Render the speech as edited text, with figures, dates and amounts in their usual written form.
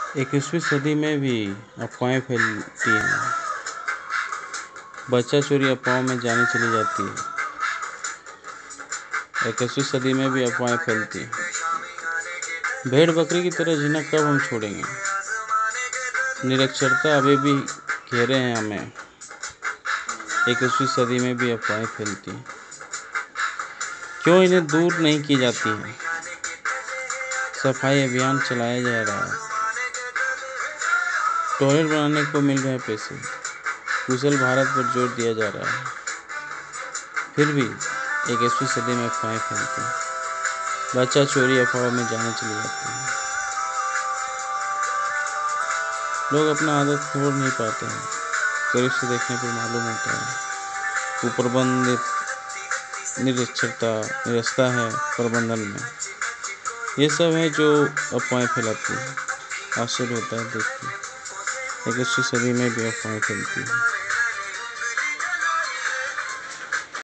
21वीं सदी में भी अफवाहें फैलती हैं। बच्चा चोरी अफवाहों में जाने चली जाती है। 21वीं सदी में भी अफवाहें फैलती हैं। भेड़ बकरी की तरह जीना कब हम छोड़ेंगे? निरक्षरता अभी भी घेरे हैं हमें। 21वीं सदी में भी अफवाहें फैलती हैं। क्यों इन्हें दूर नहीं की जाती है? सफाई अभियान चलाया जा रहा है। टॉयलेट बनाने को मिल रहे पैसे। कुशल भारत पर जोर दिया जा रहा है। फिर भी 21वीं सदी में अफवाहें फैलती हैं। बच्चा चोरी अफवाहों में जाने चली जाती है। लोग अपना आदत छोड़ नहीं पाते हैं। करीब से देखने पर मालूम होता है। कुप्रबंधित निरक्षरता है प्रबंधन में। ये सब है जो अफवाहें फैलाती है। आश्चर्य होता है देख के। 21वीं सदी में भी अफवाहें फैलती हैं।